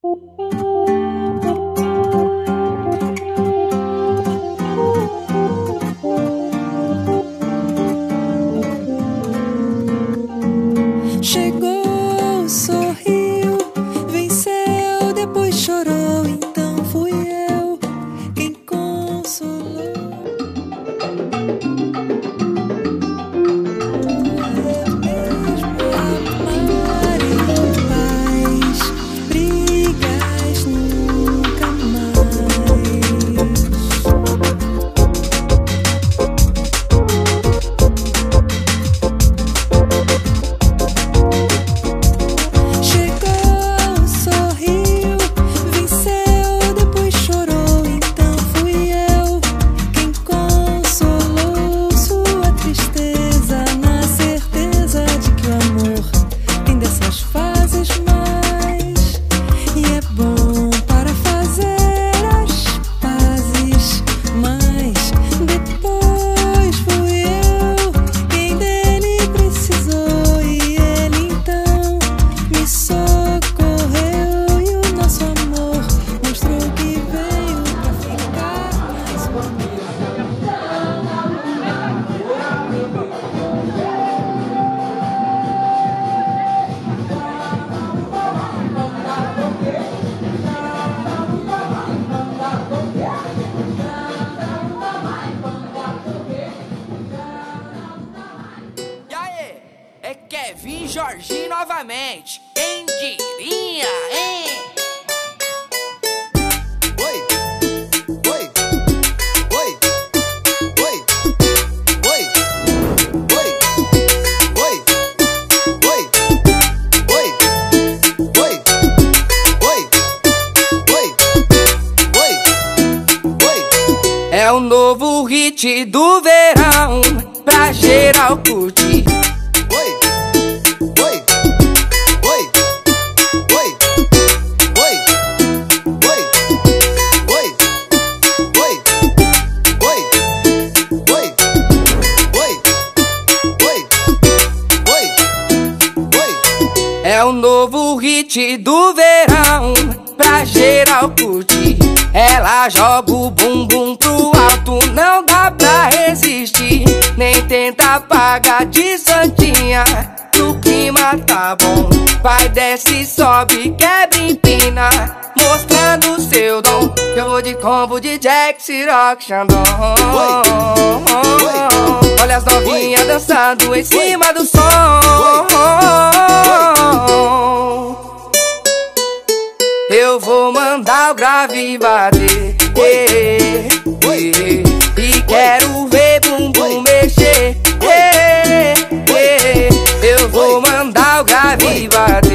Chegou, sorriu, venceu, depois chorou, então fui eu quem consolou. Amar em paz, brigas nunca mais. Chegou, sorriu, venceu, depois chorou, então fui eu quem consolou sua tristeza, na certeza de que o amor tem dessas fases mais, e é bom para fazer as pazes, mas depois fui eu quem dele precisou, e ele então me socorreu, e o nosso amor mostrou que veio pra ficar mais bonito. E aí, é Kevin Jorginho novamente. Quem diria, hein? Oi, oi, oi, oi, oi, oi, oi, oi, oi, oi, oi, oi. É o novo hit do verão, pra geral curtir. Oi, oi, oi, oi, oi, oi, oi, oi, oi, oi, oi, oi, oi. É o novo hit do verão, pra geral curtir. Ela joga o bumbum pro alto, não dá pra resistir, nem tenta apagar de santinha, que o clima tá bom. Vai, desce, sobe, quebra, empina, mostrando seu dom. Eu vou de combo de Jack, Ciroc, Xandão. Olha as novinhas dançando em cima do som. Eu vou mandar o grave bater, e quero ver bumbum mexer, eu vou mandar o grave bater.